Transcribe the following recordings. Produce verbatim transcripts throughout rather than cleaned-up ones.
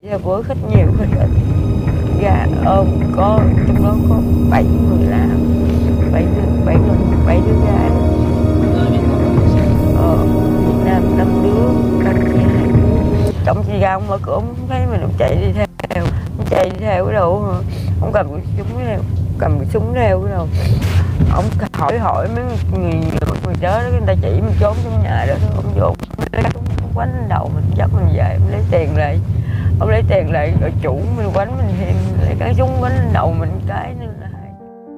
Là bữa khách nhiều khách ít, gà ôm có trong đó có bảy người làm, bảy đứa bảy người bảy đứa gái. Ờ, Việt Nam năm đứa, Campuchia hai đứa. Trong chị ra ông mở cửa ông thấy mình, ông chạy đi theo, ông chạy đi theo cái đầu, ông cầm cái súng theo, cầm cái súng theo cái đầu. Ông hỏi hỏi mấy người người đó, người ta chỉ mình trốn trong nhà đó, ông vô lấy súng quánh lên đầu mình, dắt mình về, ông lấy tiền lại. Ông lấy tiền lại rồi chủ mình quánh mình thêm, lấy cái súng quánh lên đầu mình cái nữa là hai.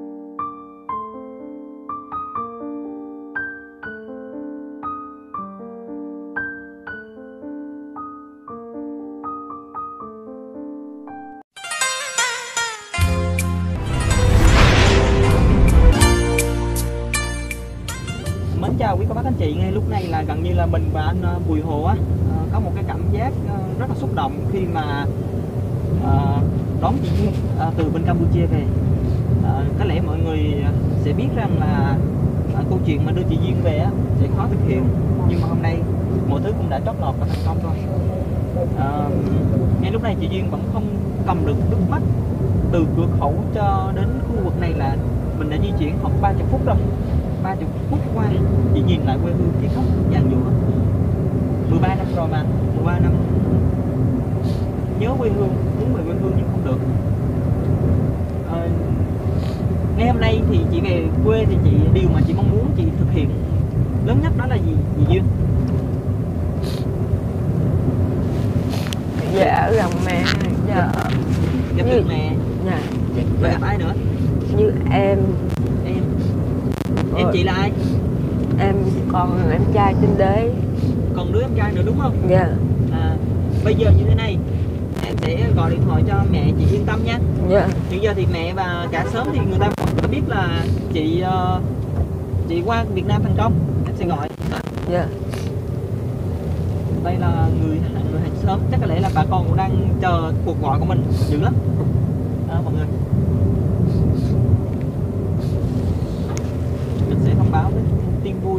Mến chào quý cô bác anh chị. Ngay lúc này là gần như là mình và anh Bùi Hồ á có một cái cảm giác rất là xúc động khi mà đón chị Duyên từ bên Campuchia về. Có lẽ mọi người sẽ biết rằng là câu chuyện mà đưa chị Duyên về á sẽ khó thực hiện, nhưng mà hôm nay mọi thứ cũng đã trót lọt và thành công rồi. À, ngay lúc này chị Duyên vẫn không cầm được nước mắt. Từ cửa khẩu cho đến khu vực này là mình đã di chuyển khoảng ba mươi phút rồi. ba mươi phút qua chị nhìn lại quê hương chỉ khóc dàn dụa. mười ba năm rồi mà, mười ba năm nhớ quê hương, muốn về quê hương nhưng không được. À, ngày hôm nay thì chị về quê thì chị điều mà chị mong muốn chị thực hiện lớn nhất đó là gì, chị Duyên? Dạ ở gần mẹ, dạ gặp được mẹ. Dạ. Và gặp ai nữa? Như em. Em. Em chị là ai? Em còn em trai trên đế. Còn đứa em trai nữa đúng không? Dạ. À, bây giờ như thế này, em sẽ gọi điện thoại cho mẹ chị yên tâm nha. Dạ. Hiện giờ thì mẹ và cả sớm thì người ta biết là chị uh, chị qua Việt Nam thành công, em sẽ gọi. Dạ. Đây là người người hàng xóm, chắc có lẽ là bà con cũng đang chờ cuộc gọi của mình dữ lắm. Đó, mọi người. Mình sẽ thông báo đến tin vui.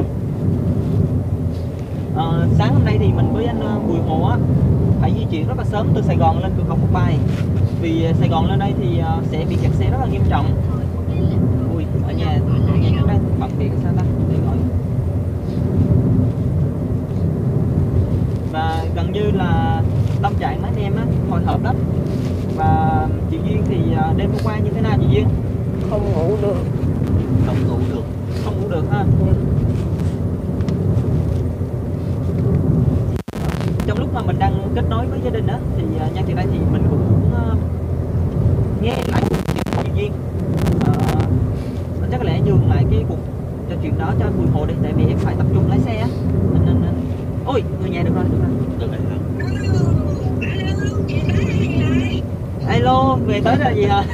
À, sáng hôm nay thì mình với anh Bùi Hồ á phải di chuyển rất là sớm từ Sài Gòn lên cửa khẩu Một Bài. Vì Sài Gòn lên đây thì sẽ bị kẹt xe rất là nghiêm trọng. Ui, ở nhà nhà chúng đang bật điện sao ta để gọi. Và gần như là tâm trạng mấy anh em á hồi hộp lắm. Và chị Duyên thì đêm hôm qua như thế nào chị Duyên? Không ngủ được. Không ngủ được. Không ngủ được ha. Dạ. Trong lúc mà mình đang kết nối với gia đình đó thì uh, nhân tiện đây thì mình cũng muốn uh, nghe lại cuộc chuyện của chị Duyên. Uh, chắc có lẽ nhường lại cái cuộc trò chuyện đó cho Bùi Hồ đi, tại vì em phải tập trung lái xe á. Nên, nên, nên... Ôi, người nhà được rồi, được rồi. Được rồi. Alo, về tới rồi gì hả?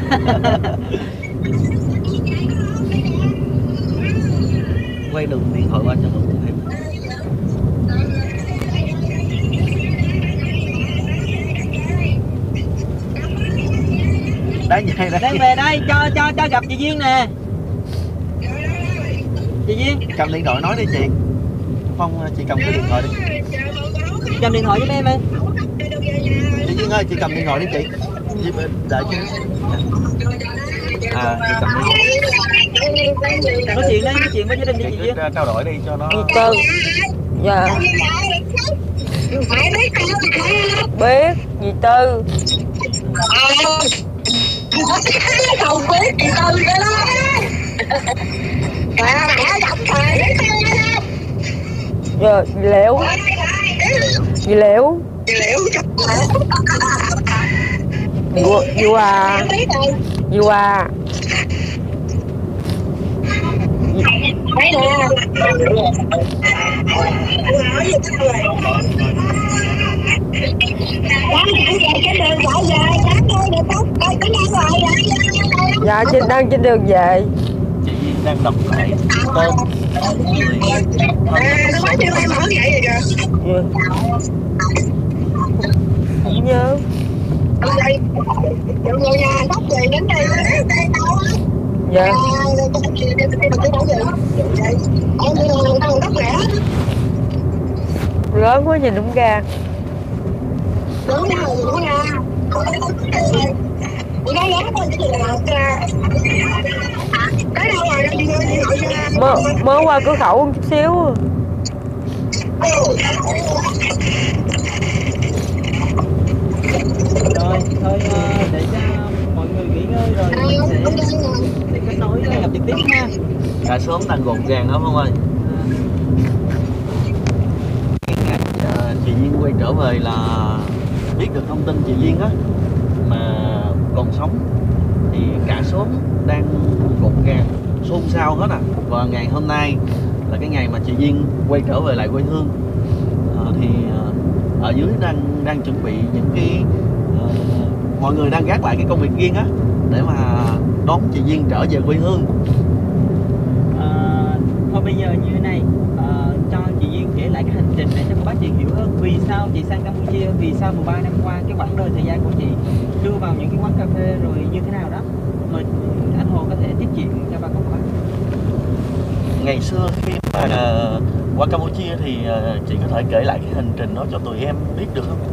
Quay đường điện thoại qua cho mọi người thấy. Đang về đây. Đang về đây, cho cho cho gặp chị Duyên nè. Chị Duyên, cầm điện thoại nói đi chị. Không, chị cầm cái điện thoại đi. Cầm điện thoại giúp em đi. Chị Duyên ơi, chị cầm điện thoại đi chị. Đợi chứ. À, chị cầm đi. Nói chuyện đấy, nói chuyện với gia đình đi chị Duyên. Trao đổi đi cho nó. Dì Tư. Dạ. Biết, dì Tư. Không biết chị Tư cái đó. Bà mẹ đọc thời biết Tư đó. Rồi, dì Liễu. Dì Liễu. Dì Liễu chụp Dì Hòa. Dì Hòa. Đấy nè. Nói gì chứ rồi. Đáng chẳng về cái đường gọi về, đáng thôi được không? Đây có đang gọi vậy. Dạ, chị đang trên đường về. Chị Duyên đang đọc lại tên người. À, nó nói cho em hỏi vậy rồi kìa. Ừ. Không nhớ. Đây, nhiều người nhà đốc về đến đây đây tao á. Dạ. Lớn quá nhìn không ra. Lớn nào nữa nha. mới mới qua cửa khẩu một chút xíu. Rồi thôi uh, để cho mọi người nghỉ ngơi rồi mình sẽ sẽ kết nối gặp trực tiếp ha. Cả sớm đang gọn gàng lắm không ơi. Ngày uh, chị Duyên quay trở về là biết được thông tin chị Duyên á mà còn sống thì cả xóm đang gọn gàng xôn xao hết à. Và ngày hôm nay là cái ngày mà chị Duyên quay trở về lại quê hương. Uh, thì uh, ở dưới đang đang chuẩn bị những cái uh, mọi người đang gác lại cái công việc riêng á để mà đón chị Duyên trở về quê hương. À, thôi bây giờ như thế này, à, cho chị Duyên kể lại cái hành trình để cho cô bác chị hiểu hơn vì sao chị sang Campuchia, vì sao mười ba năm qua cái quãng đời thời gian của chị đưa vào những cái quán cà phê rồi như thế nào đó. Mời anh Hồ có thể tiếp chuyện cho bà con cô bác. Ngày xưa khi mà uh, qua Campuchia thì uh, chị có thể kể lại cái hành trình đó cho tụi em biết được không?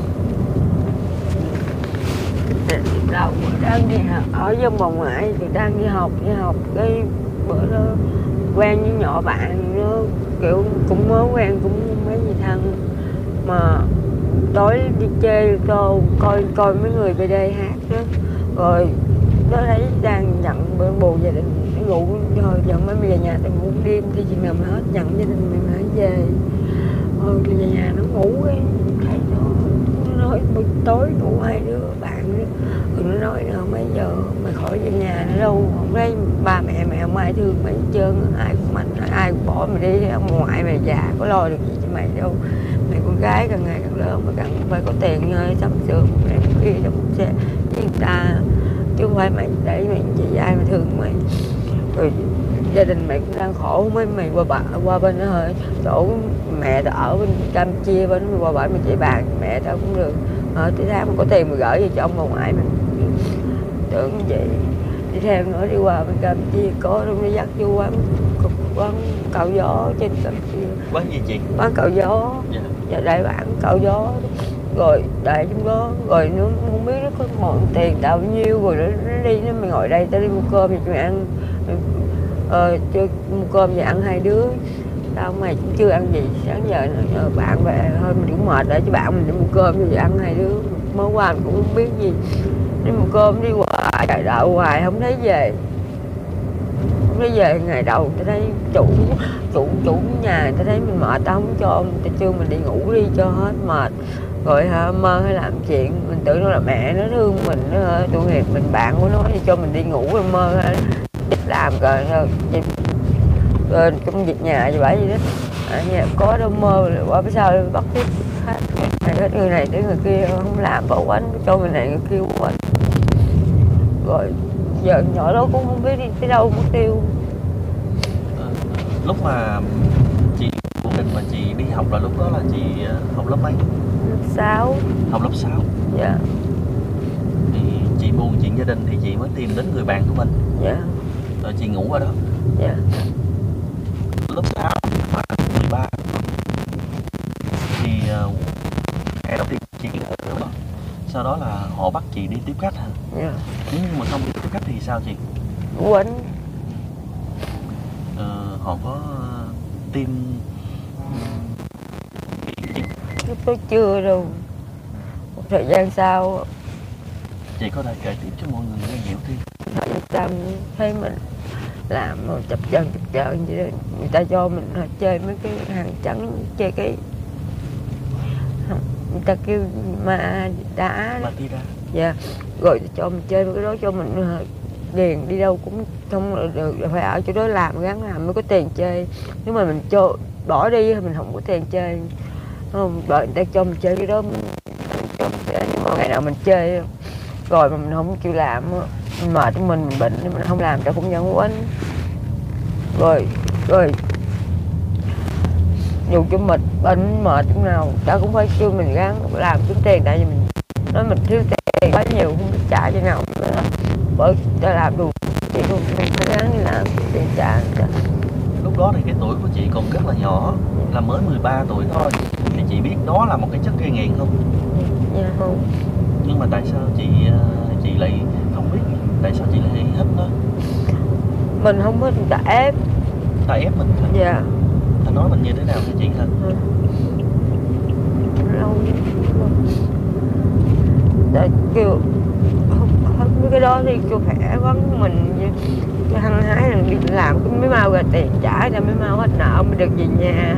Đầu đang đi học ở trong bà ngoại thì đang đi học đi học cái bữa đó quen với nhỏ bạn nó kiểu cũng mới quen cũng mấy gì thân mà tối đi chơi tô coi coi mấy người về đây hát đó rồi nó thấy đang nhận bữa bù gia đình ngủ rồi dẫn mấy về nhà tôi ngủ đêm thì chị nằm hết nhận gia đình mình hãy về rồi về nhà nó ngủ cái thấy nó nói buổi tối ngủ hai đứa bạn nữa. Rồi nó nói là mấy giờ mày khỏi về nhà nữa đâu không thấy ba mẹ mày không ai thương mày hết trơn ai cũng mạnh ai cũng bỏ mày đi ông ngoại mày già có lo được gì cho mày đâu mày con gái càng ngày càng lớn mà càng phải có tiền ơi sắm sửa một này một kia trong xe với người ta chứ không phải mày để mày chị ai mà thương mày rồi gia đình mày cũng đang khổ mấy mày qua bà qua bên đó thôi chỗ mẹ tao ở bên Campuchia bên qua bển mày chạy bàn mẹ tao cũng được ở tới tháng mà có tiền mà gửi về cho ông bà ngoại mình tưởng vậy đi theo nữa đi qua bên Campuchia có nó dắt vô quán quán cạo gió trên Campuchia. Quán gì chị? Quán cạo gió. Dạ. Dạ đại bản cạo gió rồi đại trong đó rồi nó không biết nó có ngọn tiền bao nhiêu rồi nó, nó đi nó mày ngồi đây tao đi mua cơm thì mày ăn ờ, cho mua cơm và ăn hai đứa tao mày cũng chưa ăn gì sáng giờ nữa, bạn về thôi mình cũng mệt để cho bạn mình đi mua cơm cho ăn hai đứa mới qua mình cũng không biết gì đi mua cơm đi hoài trời đợi hoài không thấy về không thấy về ngày đầu tao thấy chủ chủ chủ nhà tao thấy mình mệt tao không cho tao chưa mình đi ngủ đi cho hết mệt rồi hả, mơ hay làm chuyện mình tưởng nó là mẹ nó thương mình nó tội nghiệp mình bạn của nó thì cho mình đi ngủ rồi mơ hay làm rồi rồi công việc nhà vậy vậy đó ở nhà có đâu mơ rồi qua phía sau bắt tiếp hết này người này tới người kia không làm bỏ quánh cho người này người kia quánh rồi giờ nhỏ đó cũng không biết đi tới đâu mất tiêu. À, lúc mà chị của mình mà chị đi học là lúc đó là chị học lớp mấy? Lớp sáu. Học lớp sáu. Dạ. Thì chị buồn chuyện gia đình thì chị mới tìm đến người bạn của mình. Dạ. Rồi chị ngủ ở đó. Dạ. Lớp sáu mà mười ba thì uh, ngày đầu tiên chị ở đó. Sau đó là họ bắt chị đi tiếp khách hả? Dạ. Nếu như mà không đi tiếp khách thì sao chị? Quánh. Uh, họ có uh, tiêm Lúc đó chưa đâu. Một thời gian sau chị có thể kể tiếp cho mọi người nghe hiểu thêm. thời gian thấy mình làm mà chập chờn chập chờn vậy đó người ta cho mình chơi mấy cái hàng trắng chơi cái người ta kêu ma đá Ma tí đá. dạ rồi cho mình chơi mấy cái đó cho mình điền đi đâu cũng không được phải ở chỗ đó làm gắng làm mới có tiền chơi nếu mà mình cho bỏ đi thì mình không có tiền chơi không đợi người ta cho mình chơi cái đó mình cho mình chơi nhưng mà ngày nào mình chơi rồi mà mình không chịu làm mình mệt của mình mình bệnh mình không làm tao cũng nhận quánh rồi rồi dù cho mình bệnh mệt lúc nào tao cũng phải kêu mình gắng làm kiếm tiền tại vì mình nói mình thiếu tiền quá nhiều không biết trả cho nào nữa bởi tao làm đủ chị luôn mình phải gắng đi làm tiền trả cho. Lúc đó thì cái tuổi của chị còn rất là nhỏ là mới mười ba tuổi thôi thì chị biết đó là một cái chất gây nghiện không? Dạ không. Nhưng mà tại sao chị chị lại không biết tại sao chị lại hít nó? Mình không biết người ta ép ta ép mình hả? Dạ. Ta nói mình như thế nào hả chị hả? Ừ. Lâu tại kêu không, không cái đó thì kêu khỏe vấn mình cái hăng hái là đi làm cái mới mau ra tiền trả ra mới mau hết nợ mới được về nhà.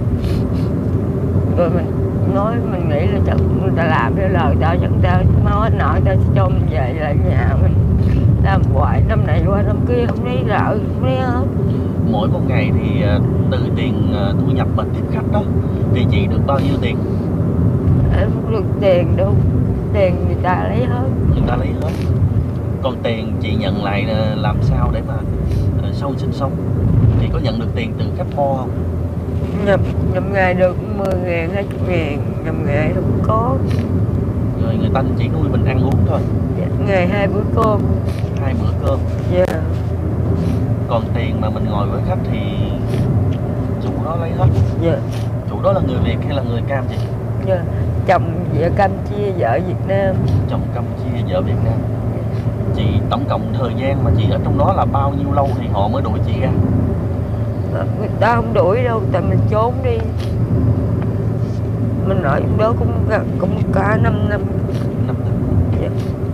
Rồi mình nói mình nghĩ là chắc người ta làm theo lời tao chẳng tao mau hết nợ tao sẽ cho mình về lại nhà mình làm hoài năm này qua năm kia không lấy nợ không lấy hết. Mỗi một ngày thì từ tiền thu nhập mà tiếp khách đó thì chị được bao nhiêu tiền? Em không được tiền đâu, tiền người ta lấy hết. Người ta lấy hết. Còn tiền chị nhận lại làm sao để mà sau sinh sống? Chị có nhận được tiền từ khách bo không? Nhập, nhập ngày được mười ngàn, hai mươi ngàn, nhập ngày không có. Rồi người ta chỉ nuôi mình ăn uống thôi. Dạ, ngày hai bữa cơm. Hai bữa cơm. Dạ. Còn tiền mà mình ngồi với khách thì chủ đó lấy hết. Dạ. Chủ đó là người Việt hay là người Cam chị? Dạ. Chồng vợ Campuchia, vợ Việt Nam. Chồng Campuchia, vợ Việt Nam. Chị tổng cộng thời gian mà chị ở trong đó là bao nhiêu lâu thì họ mới đuổi chị ra? Người ta không đuổi đâu, tại mình trốn đi. Mình ở trong đó cũng cũng cả năm năm. Năm năm. Dạ.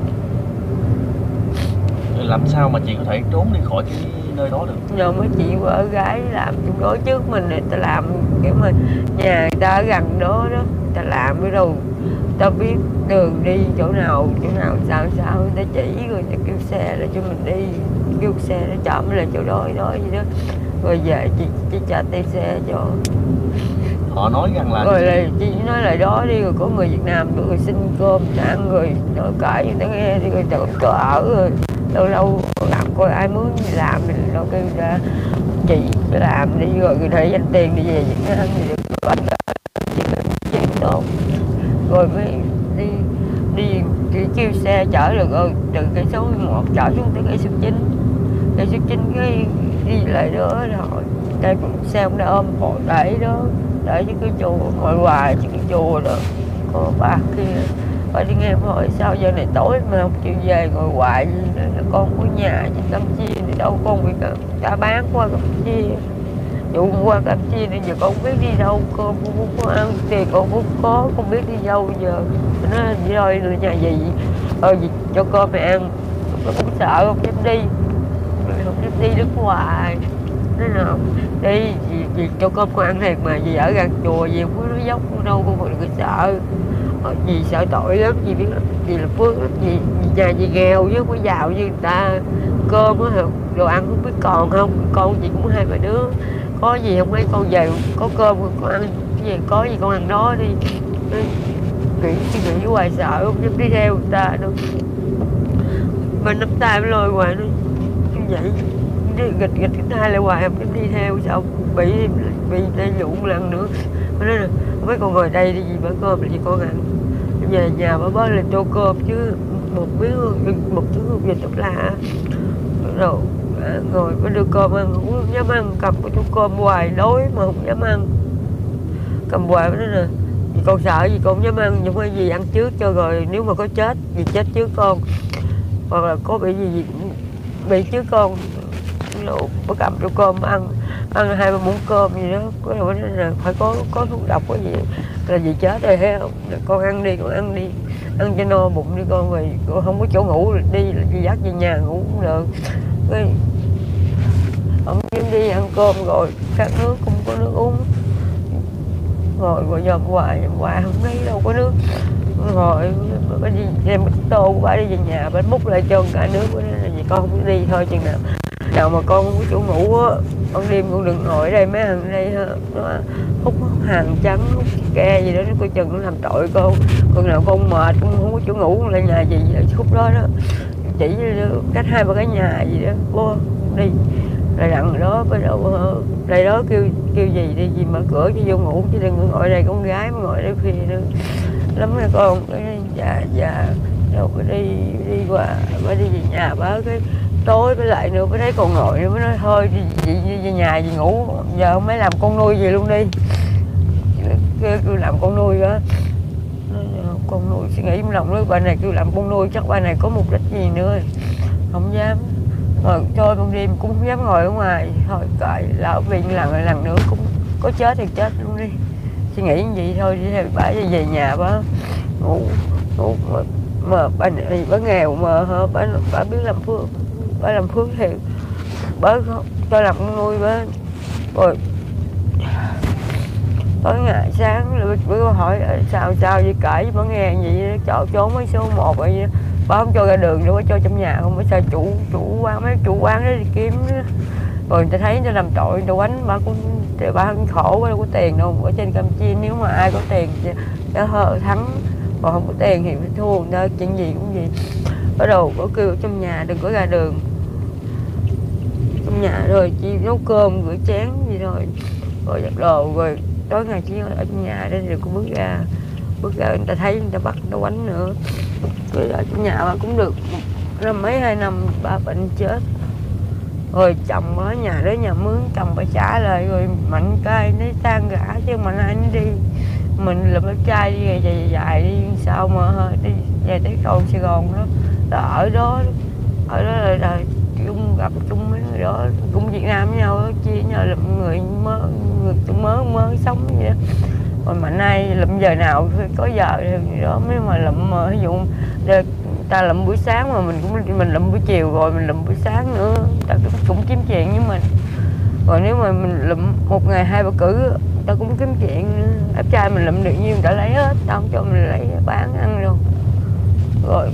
Rồi làm sao mà chị có thể trốn đi khỏi cái nơi đó được? Nhờ mấy chị vợ gái làm trong đó trước mình, người ta làm kiểu mà nhà người ta ở gần đó đó, người ta làm ở đâu ta biết đường đi chỗ nào chỗ nào sao sao người ta chỉ rồi người ta kêu xe để cho mình đi, kêu xe để chở mình lên chỗ đó đó gì đó, rồi về chị chị trả tiền xe cho. Họ nói rằng là rồi là chị nói lại đó đi, rồi có người Việt Nam rồi xin cơm cho ăn, rồi nói cãi người ta nghe thì người ta cũng có ở, rồi lâu lâu làm coi ai muốn gì làm thì đâu kêu ra chị làm đi, rồi người ta dành tiền đi về Việt Nam thì được anh chị tốt, rồi mới đi đi chỉ kêu xe chở được rồi từ cây số một chở xuống tới cây số chín, cây số chín cái đi lại đó rồi đây xe cũng đã ôm hộ để đó, để với cái chùa ngồi hoài chứ cái chùa đó có bà kia. Bà đi nghe hỏi sao giờ này tối mà không chịu về ngồi hoài gì nữa, con có nhà trên Campuchia thì đâu con bị cả bán qua Campuchia, dụ qua Campuchia nên giờ con không biết đi đâu, con không có ăn tiền con không có, không biết đi đâu giờ. Nó đi rồi nhà gì ờ gì cho con mày ăn, nó cũng sợ không dám đi, không dám đi nước ngoài. Nói nào đi gì, gì cho con con ăn thiệt mà gì ở gần chùa gì không có nói dốc đâu, con phải sợ. Dì sợ tội lắm, dì biết dì là phước lắm, dì, dì nhà dì nghèo chứ không có giàu như người ta. Cơm á, đồ ăn không biết còn không, con chị cũng hai ba đứa, có gì không mấy con về có cơm con ăn gì, có gì con ăn đó đi. Nghĩ suy nghĩ hoài sợ không dám đi theo người ta đâu, mà nắm tay mới lôi hoài nó như vậy, gịch gịch cái hai lại hoài không dám đi theo, sao bị bị lợi dụng lần nữa. Nó nói là mấy con ngồi đây đi gì bữa cơm là gì con ăn, về nhà bà bớt là tô cơm chứ một miếng một thứ về tốt lạ rồi à, ngồi có đưa cơm ăn không dám ăn, cầm cái tô cơm hoài đói mà không dám ăn, cầm hoài nó nè vì con sợ gì con không dám ăn, nhưng mà gì ăn trước cho rồi nếu mà có chết gì chết trước con, hoặc là có bị gì gì cũng bị trước con. Có cầm tô cơm ăn ăn hai ba muỗng cơm gì đó, có là là phải có có thuốc độc có gì là gì chết rồi thấy không, con ăn đi con ăn đi, ăn cho no bụng đi con, rồi con không có chỗ ngủ đi là chị dắt về nhà ngủ cũng được. Cái ông dám đi ăn cơm rồi các nước không có nước uống, ngồi ngồi dòm hoài hoài không thấy đâu có nước, rồi bà đi đem cái tô của bà đi về nhà bà múc lại cho cả nước, đó là gì con không đi thôi chừng nào nào mà con không có chỗ ngủ á, con đêm con đừng ngồi ở đây mấy thằng đây ha, nó hút hàng trắng hút ke gì đó, nó coi chừng nó làm tội con, con nào con mệt con không có chỗ ngủ lại nhà gì khúc đó đó chỉ cách hai ba cái nhà gì đó vô đi rồi đặng đó bắt đầu đây đó kêu kêu gì đi gì mở cửa cho vô ngủ chứ đừng ngồi đây, con gái mà ngồi đây khuya nữa lắm nha con. Cái dạ dạ đâu có đi đi qua mới đi về nhà bác cái tối với lại nữa mới thấy còn ngồi nữa mới nói thôi đi chị về nhà gì ngủ, giờ không mấy làm con nuôi gì luôn đi, kêu, kêu làm con nuôi đó. Con nuôi suy nghĩ trong lòng nói bà này kêu làm con nuôi chắc bà này có mục đích gì nữa, không dám Rồi thôi ban đêm cũng không dám ngồi ở ngoài, thôi cậy lỡ viện lần lần nữa cũng có chết thì chết luôn đi, suy nghĩ như vậy thôi. Đi theo bà về nhà bà ngủ ngủ mà, mà bà này bà nghèo mà bà, bà biết làm phước, bà làm phước thì bà cho làm con nuôi bà. Rồi tối ngày sáng rồi bữa hỏi sao sao vậy, kể bà nghe vậy cho trốn mấy số một vậy, bà không cho ra đường đâu, bà cho trong nhà không. Bà sao chủ chủ quán mấy chủ quán đó đi kiếm đó. Rồi người ta thấy người ta làm tội người ta quánh bà, cũng bà khổ, bà đâu có tiền đâu. Ở trên Campuchia nếu mà ai có tiền cho hơ thắng, còn không có tiền thì phải thua người ta, chuyện gì cũng gì. Bắt đầu có kêu trong nhà đừng có ra đường, trong nhà rồi chỉ nấu cơm rửa chén gì thôi, rồi giặt đồ, rồi tối ngày chỉ ở trong nhà đây rồi cũng bước ra bước ra người ta thấy người ta bắt người ta quánh nữa. Rồi ở trong nhà bà cũng được năm mấy hai năm bà bệnh chết. Rồi chồng ở nhà đó nhà mướn, chồng bà trả lại rồi mạnh cay nó tan gã chứ mà ai nó đi. Mình là bé trai đi dài dài, dài đi sao mà đi về tới con Sài Gòn đó, là ở đó ở đó là, là chung gặp chung mấy người đó cũng Việt Nam với nhau đó, chia nhau làm người mới người mới mới sống vậy đó. Rồi mà nay lụm giờ nào có giờ thì đó mới mà lụm, mà ví dụ ta lụm buổi sáng mà mình cũng mình lụm buổi chiều, rồi mình lụm buổi sáng nữa, ta cũng, cũng kiếm chuyện với mình. Rồi nếu mà mình lụm một ngày hai ba cử ta cũng kiếm chuyện nữa. Ép trai mình lụm được nhiêu người ta lấy hết, tao không cho mình lấy bán ăn đâu. Rồi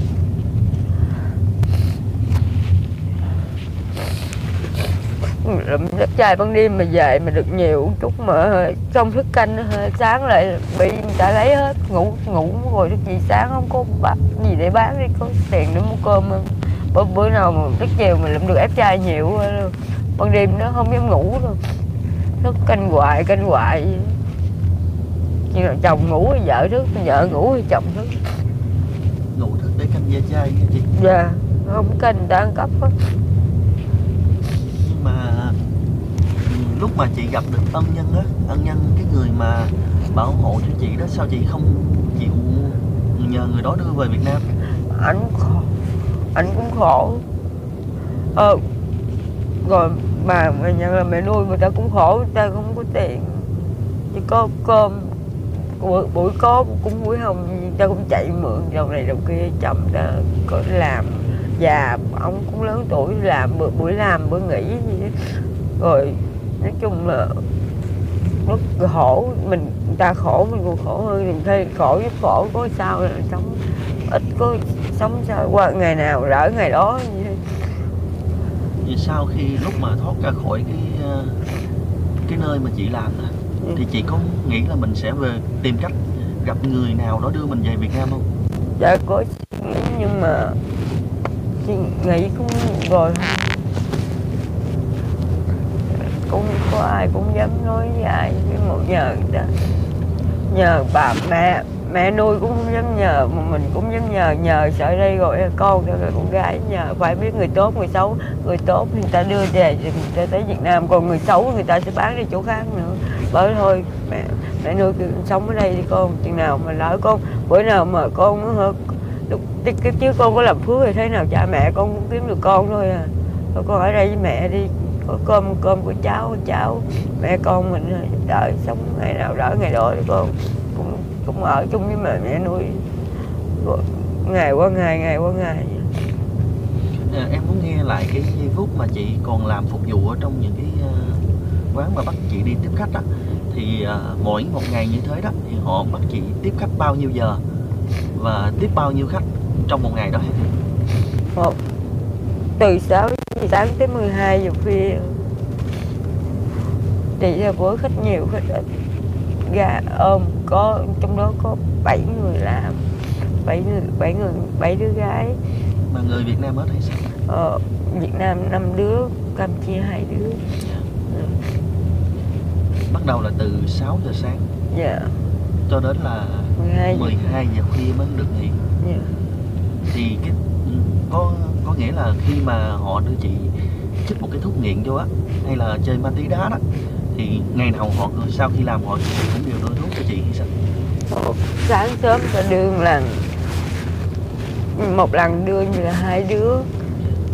lụm ép trai ban đêm mà về mà được nhiều chút mà trong thức canh sáng lại bị người ta lấy hết, ngủ ngủ rồi thức gì sáng không có bạc gì để bán, đi có tiền để mua cơm không. Bữa, bữa nào mà rất chiều mình lụm được ép trai nhiều, ban đêm nó không dám ngủ đâu, thức canh hoài canh hoài. Nhưng mà chồng ngủ thì vợ thức, vợ ngủ thì chồng thức. Ngủ thức để canh da trai nghe chị? Dạ, không canh người ta ăn cắp á. Nhưng mà lúc mà chị gặp được ân nhân á, ân nhân cái người mà bảo hộ cho chị đó, sao chị không chịu nhờ người đó đưa về Việt Nam? Anh khổ, anh cũng khổ. Ờ, rồi bà mẹ nhận là mẹ nuôi người ta cũng khổ, người ta không có tiền, chỉ có cơm buổi, buổi có cũng buổi không, người ta cũng chạy mượn đầu này đầu kia. Chồng ta có làm già, ông cũng lớn tuổi, làm bữa buổi làm bữa nghỉ gì đó. Rồi nói chung là rất khổ, mình người ta khổ mình còn khổ hơn, mình thấy khổ giúp khổ, có sao là sống ít, có sống sao qua ngày nào rỡ ngày đó vậy. Vì sau khi lúc mà thoát ra khỏi cái cái nơi mà chị làm đó, ừ. thì chị có nghĩ là mình sẽ về tìm cách gặp người nào đó đưa mình về Việt Nam không? Dạ có nghĩ, nhưng mà chị nghĩ cũng rồi cũng có ai cũng dám nói với ai, với một nhờ người ta, nhờ bà mẹ mẹ nuôi cũng không dám nhờ, mà mình cũng dám nhờ, nhờ sợ đây rồi con rồi con gái nhờ, phải biết người tốt người xấu. Người tốt thì người ta đưa về người ta tới Việt Nam, còn người xấu người ta sẽ bán đi chỗ khác nữa. Bởi thôi mẹ mẹ nuôi sống ở đây đi con, chừng nào mà lỡ con bữa nào mà con lúc cái trước con có làm phước thì thế nào cha mẹ con cũng kiếm được con thôi à. Thôi con ở đây với mẹ đi, có cơm cơm của cháu cháu mẹ con mình đợi sống ngày nào đỡ ngày đó thì con cũng cũng ở chung với mẹ mẹ nuôi ngày qua ngày ngày qua ngày. À, em muốn nghe lại cái giây phút mà chị còn làm phục vụ ở trong những cái uh, quán mà bắt chị đi tiếp khách đó, thì uh, mỗi một ngày như thế đó thì họ bắt chị tiếp khách bao nhiêu giờ và tiếp bao nhiêu khách trong một ngày đó hả? Một từ sáu giờ sáng tới mười hai giờ khuya, thì là bữa khách nhiều khách ít, gà ôm có trong đó có bảy người làm, bảy người bảy người bảy đứa gái. Mà người Việt Nam hết hay sao? Ờ, Việt Nam năm đứa, Campuchia hai đứa. Yeah. Ừ. Bắt đầu là từ sáu giờ sáng. Dạ. Yeah. Cho đến là mười hai giờ khuya mới được nghỉ. Dạ. Yeah. Thì cái có có nghĩa là khi mà họ đưa chị chích một cái thuốc nghiện vô á, hay là chơi ma túy đá đó, thì ngày nào họ sau khi làm họ cũng đều đưa thuốc cho chị hay sao? Một sáng sớm ta đưa một lần, một lần đưa như là hai đứa,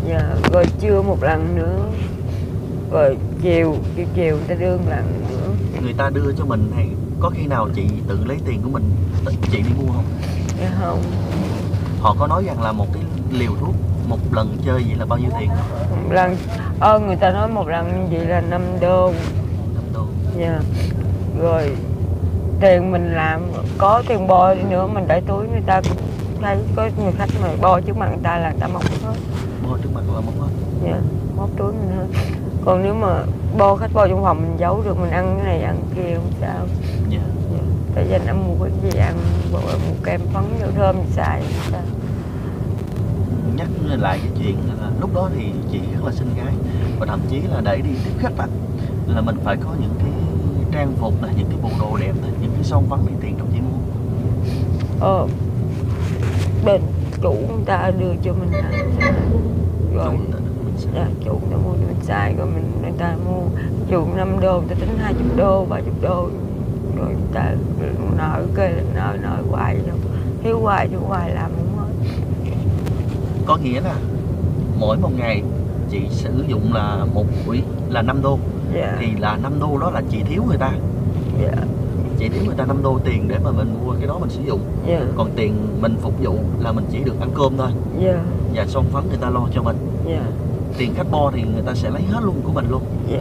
Dạ, rồi trưa một lần nữa, rồi chiều chiều chiều người ta đưa một lần nữa. Người ta đưa cho mình hay có khi nào chị tự lấy tiền của mình tự chị đi mua không? Dạ không. Họ có nói rằng là một cái liều thuốc một lần chơi vậy là bao nhiêu tiền? Một lần ơ người ta nói một lần như vậy là năm đô. năm đô. Dạ. Rồi tiền mình làm có tiền bo đi nữa mình để túi người ta cũng thấy có người khách mà bo trước mặt người ta là người ta móc hết. Bo trước mặt là móc hết. Dạ, móc túi mình hết. Còn nếu mà bo khách bo trong phòng mình giấu được, mình ăn cái này ăn kia không sao. Dạ. Dạ. Tại vì anh mua cái gì ăn, bộ một kem phấn nhiều thơm xài không sao. Nhắc lại cái chuyện là lúc đó thì chị rất là xinh gái, và thậm chí là để đi tiếp khách á, là mình phải có những cái trang phục là những cái bộ đồ đẹp, những cái son phấn này tiền trong chị mua. Ờ, bên chủ người ta đưa cho mình là rồi Chủ người ta đưa mình xài. dạ, chủ người ta mua cho mình xài, rồi mình người ta mua dù năm đô người ta tính hai chục đô ba chục đô, rồi người ta nợ kê nợ nợ hoài đâu, thiếu hoài thiếu hoài làm không hết. Có nghĩa là mỗi một ngày chị sử dụng là một buổi là năm đô, Dạ. thì là năm đô đó là chị thiếu người ta. Dạ. Chị thiếu người ta năm đô tiền để mà mình mua cái đó mình sử dụng. Dạ. Còn tiền mình phục vụ là mình chỉ được ăn cơm thôi. Dạ. Và son phấn người ta lo cho mình. Dạ. Tiền khách bo thì người ta sẽ lấy hết luôn của mình luôn. Dạ.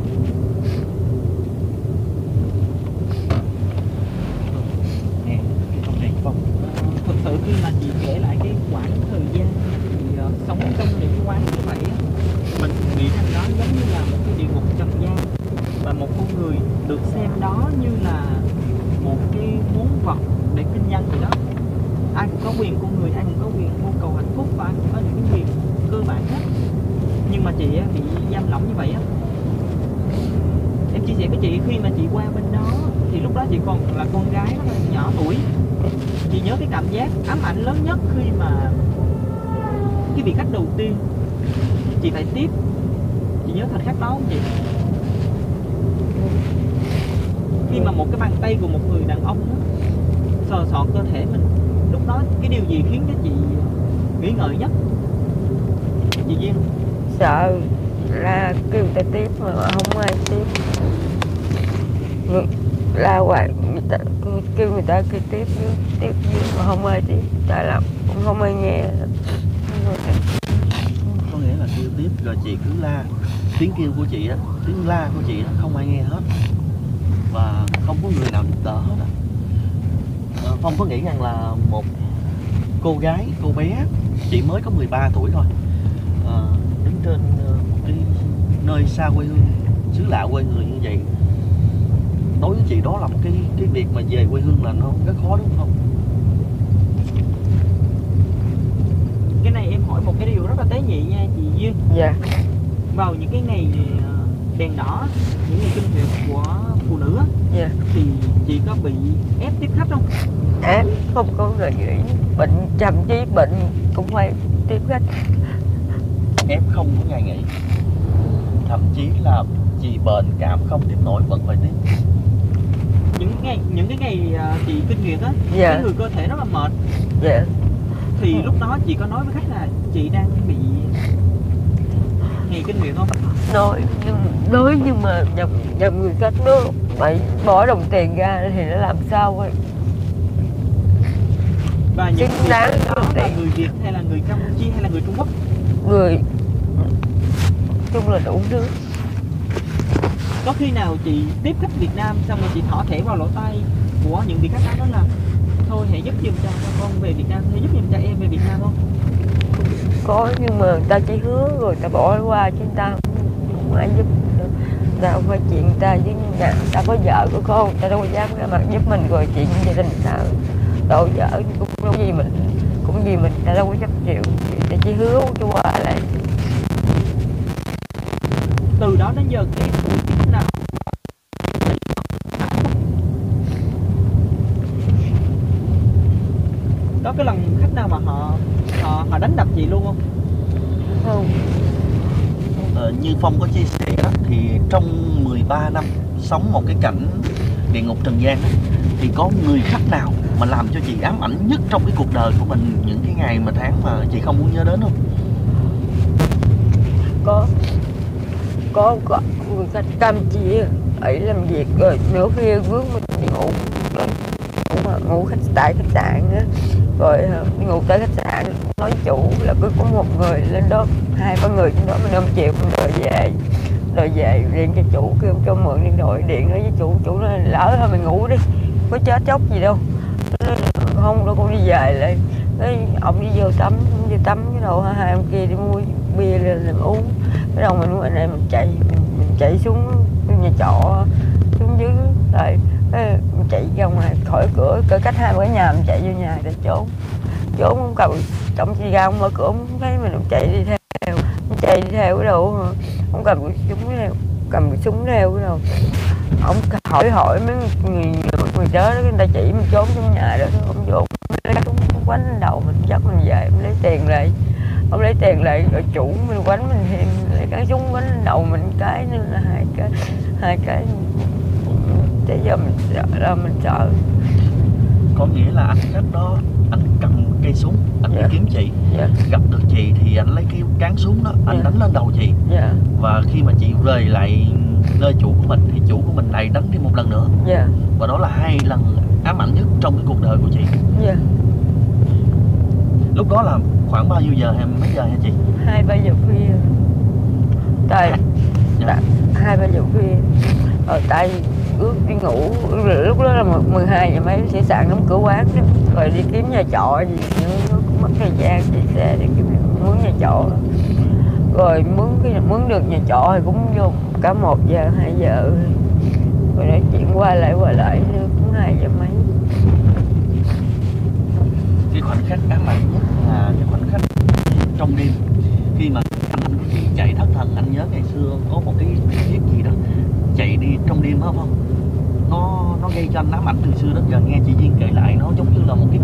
Nghe cái câu này không? Thực sự khi mà chị kể lại cái quãng thời gian chị uh, sống trong những cái quán như vậy á, mình nghĩ rằng đó giống như là một cái địa ngục trần gian, và một con người được xem đó như là một cái món vật để kinh doanh gì đó. Ai cũng có quyền con người, ai cũng có quyền mưu cầu hạnh phúc, và ai cũng có những cái quyền cơ bản hết. Nhưng mà chị á, bị giam lỏng như vậy á. Em chia sẻ với chị, khi mà chị qua bên đó thì lúc đó chị còn là con gái rất là nhỏ tuổi. Chị nhớ cái cảm giác ám ảnh lớn nhất khi mà cái vị khách đầu tiên chị phải tiếp. Chị nhớ khoảnh khắc đó không chị? Khi mà một cái bàn tay của một người đàn ông đó, sờ soạn cơ thể mình, lúc đó cái điều gì khiến cho chị nghĩ ngợi nhất? Chị Duyên? Sợ ra kêu người ta tiếp mà không ai tiếp, người, la hoài người ta kêu người ta kêu tiếp dưới tiếp dưới mà không ai tiếp, tại là cũng không ai nghe. Có nghĩa là kêu tiếp rồi chị cứ la. Tiếng kêu của chị á, tiếng la của chị á, không ai nghe hết. Và không có người nào giúp đỡ hết á. À, Phong có nghĩ rằng là một cô gái, cô bé chỉ mới có mười ba tuổi thôi, à, đứng trên một cái nơi xa quê hương, xứ lạ quê người như vậy, đối với chị đó là một cái cái việc mà về quê hương là nó rất khó, đúng không? Cái này em hỏi một cái điều rất là tế nhị nha chị Duyên. Dạ. Vào những cái ngày đèn đỏ, những ngày kinh nguyệt của phụ nữ á, Dạ. thì chị có bị ép tiếp khách không? Ép không có người nghĩ bệnh, thậm chí bệnh cũng phải tiếp khách. Ép không có ngày nghỉ, thậm chí là chị bệnh cảm không tiếp nổi vẫn phải tiếp. Những ngày những cái ngày uh, chị kinh nguyệt á, Dạ. cái người cơ thể rất là mệt. Dạ. Thì lúc đó chị có nói với khách là chị đang bị ngày kinh nguyệt không? Nói nhưng nói nhưng mà nhầm nhầm người khách nó phải bỏ đồng tiền ra thì nó làm sao ấy. Và những Chính người đáng khách đó đồng là tiền. người Việt hay là người Campuchia hay là người Trung Quốc? Người chung là đủ thứ. Có khi nào chị tiếp khách Việt Nam xong rồi chị thỏ thẻ vào lỗ tai của những vị khách đó, đó là thôi hãy giúp giùm cho con về Việt Nam, hãy giúp giùm cho em về Việt Nam không? Có nhưng mà người ta chỉ hứa rồi người ta bỏ qua chứ người ta không, không ai giúp nữa. Người ta không phải chuyện người ta với nhà, người ta có vợ có con, người ta đâu có dám ra mặt giúp mình, rồi chuyện gia đình người ta tội vợ cũng đâu gì mình cũng gì mình người ta đâu có chấp chịu, người ta chỉ hứa cho qua lại. Từ đó đến giờ cái buổi tiếp nào có cái lần khách nào mà họ họ họ đánh đập chị luôn không? Không. Ờ, như Phong có chia sẻ đó, thì trong mười ba năm sống một cái cảnh địa ngục trần gian đó, thì có người khách nào mà làm cho chị ám ảnh nhất trong cái cuộc đời của mình, những cái ngày mà tháng mà chị không muốn nhớ đến không? có có có người khách Campuchia ấy làm việc rồi nửa khuya vướng mình đi ngủ rồi ngủ, ngủ khách tại khách sạn á, rồi đi ngủ tới khách sạn nói chủ là cứ có một người lên đó, hai ba người trên đó mình năm triệu mình đòi về đòi về điện cho chủ kêu cho mượn điện thoại điện nói với chủ chủ nói lỡ thôi mình ngủ đi có chết chóc gì đâu, không đâu con đi về lại cái ông đi vô tắm đi tắm cái đầu hai ông kia đi mua bia lên làm uống, cái đầu mình anh em mình chạy mình, mình chạy xuống nhà trọ xuống dưới rồi mình chạy ra ngoài khỏi cửa cỡ cách hai cái nhà mình chạy vô nhà để trốn trốn không cầu trọng chi ra không mở cửa không thấy mình chạy đi theo mình chạy đi theo cái đầu không cầm cái súng theo cầm cái súng theo cái đầu ông hỏi hỏi mấy người người đó người ta chỉ mình trốn trong nhà đó ông vô lấy súng quánh lên đầu mình dắt mình về ông lấy tiền lại ông lấy tiền lại rồi chủ mình quánh mình thêm lấy cái súng quánh lên đầu mình cái nữa là hai cái hai cái tới giờ mình sợ là mình sợ. Có nghĩa là anh khách đó anh cầm cây súng anh Dạ. đi kiếm chị, Dạ. gặp được chị thì anh lấy cái cán súng đó anh Dạ. đánh lên đầu chị. Dạ. Và khi mà chị về lại nơi chủ của mình thì chủ của mình lại đánh thêm một lần nữa. Dạ. Và đó là hai lần ám ảnh nhất trong cái cuộc đời của chị. Dạ. Lúc đó là khoảng bao nhiêu giờ hay mấy giờ hả chị? Hai ba giờ khuya tại Dạ. tại hai ba giờ khuya rồi tại ước đi ngủ lúc đó là mười hai giờ mấy sẽ sạn đóng cửa quán đó. Rồi đi kiếm nhà trọ gì nữa cũng mất thời gian chạy xe để kiếm mướn nhà trọ, rồi mướn cái mướn được nhà trọ thì cũng vô cả một giờ hai giờ rồi nói chuyện qua lại qua lại nữa cũng hai giờ mấy. Cái khoảnh khắc ám ảnh nhất là cái khoảnh khắc trong đêm khi mà anh của chị chạy thất thần. Anh nhớ ngày xưa có một cái clip gì đó chạy đi trong đêm đó không? Nó nó gây cho anh ám ảnh từ xưa đến giờ. Nghe chị Duyên kể lại nó giống như là một cái